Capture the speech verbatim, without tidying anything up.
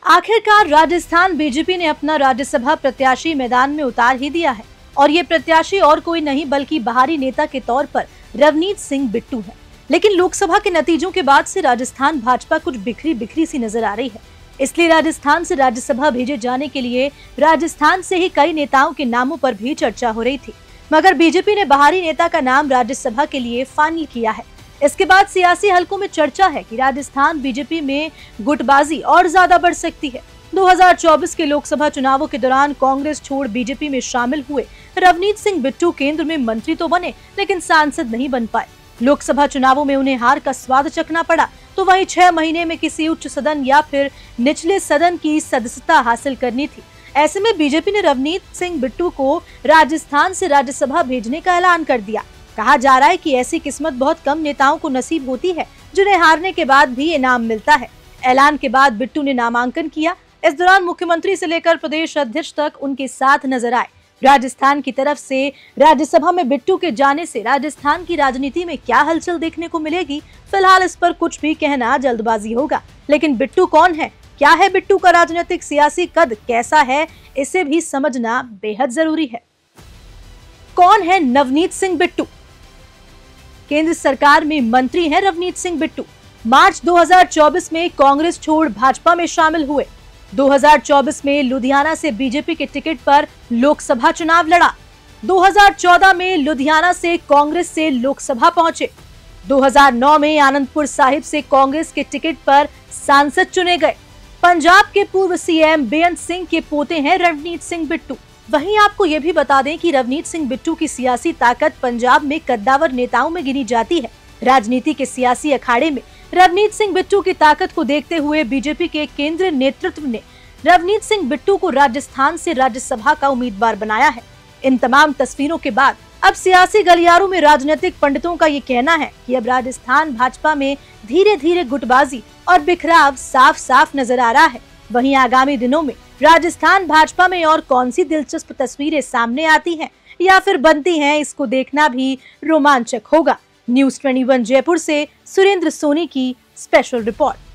आखिरकार राजस्थान बीजेपी ने अपना राज्यसभा प्रत्याशी मैदान में उतार ही दिया है और ये प्रत्याशी और कोई नहीं बल्कि बाहरी नेता के तौर पर रवनीत सिंह बिट्टू है। लेकिन लोकसभा के नतीजों के बाद से राजस्थान भाजपा कुछ बिखरी बिखरी सी नजर आ रही है। इसलिए राजस्थान से राज्यसभा भेजे जाने के लिए राजस्थान से ही कई नेताओं के नामों पर भी चर्चा हो रही थी, मगर बीजेपी ने बाहरी नेता का नाम राज्यसभा के लिए फाइनल किया है। इसके बाद सियासी हलकों में चर्चा है कि राजस्थान बीजेपी में गुटबाजी और ज्यादा बढ़ सकती है। दो हज़ार चौबीस के लोकसभा चुनावों के दौरान कांग्रेस छोड़ बीजेपी में शामिल हुए रवनीत सिंह बिट्टू केंद्र में मंत्री तो बने, लेकिन सांसद नहीं बन पाए। लोकसभा चुनावों में उन्हें हार का स्वाद चखना पड़ा, तो वहीं छह महीने में किसी उच्च सदन या फिर निचले सदन की सदस्यता हासिल करनी थी। ऐसे में बीजेपी ने रवनीत सिंह बिट्टू को राजस्थान से राज्यसभा भेजने का ऐलान कर दिया। कहा जा रहा है कि ऐसी किस्मत बहुत कम नेताओं को नसीब होती है जिन्हें हारने के बाद भी इनाम मिलता है। ऐलान के बाद बिट्टू ने नामांकन किया। इस दौरान मुख्यमंत्री से लेकर प्रदेश अध्यक्ष तक उनके साथ नजर आए। राजस्थान की तरफ से राज्यसभा में बिट्टू के जाने से राजस्थान की राजनीति में क्या हलचल देखने को मिलेगी, फिलहाल इस पर कुछ भी कहना जल्दबाजी होगा। लेकिन बिट्टू कौन है, क्या है बिट्टू का राजनीतिक सियासी कद कैसा है, इसे भी समझना बेहद जरूरी है। कौन है नवनीत सिंह बिट्टू? केंद्र सरकार में मंत्री हैं रवनीत सिंह बिट्टू। मार्च दो हज़ार चौबीस में कांग्रेस छोड़ भाजपा में शामिल हुए। दो हज़ार चौबीस में लुधियाना से बीजेपी के टिकट पर लोकसभा चुनाव लड़ा। दो हज़ार चौदह में लुधियाना से कांग्रेस से लोकसभा पहुंचे। दो हज़ार नौ में आनंदपुर साहिब से कांग्रेस के टिकट पर सांसद चुने गए। पंजाब के पूर्व सीएम बेअंत सिंह के पोते हैं रवनीत सिंह बिट्टू। वहीं आपको ये भी बता दें कि रवनीत सिंह बिट्टू की सियासी ताकत पंजाब में कद्दावर नेताओं में गिनी जाती है। राजनीति के सियासी अखाड़े में रवनीत सिंह बिट्टू की ताकत को देखते हुए बीजेपी के केंद्रीय नेतृत्व ने रवनीत सिंह बिट्टू को राजस्थान से राज्यसभा का उम्मीदवार बनाया है। इन तमाम तस्वीरों के बाद अब सियासी गलियारों में राजनीतिक पंडितों का ये कहना है कि अब राजस्थान भाजपा में धीरे धीरे गुटबाजी और बिखराव साफ साफ नजर आ रहा है। वहीं आगामी दिनों में राजस्थान भाजपा में और कौन सी दिलचस्प तस्वीरें सामने आती हैं या फिर बनती हैं, इसको देखना भी रोमांचक होगा। न्यूज़ इक्कीस जयपुर से सुरेंद्र सोनी की स्पेशल रिपोर्ट।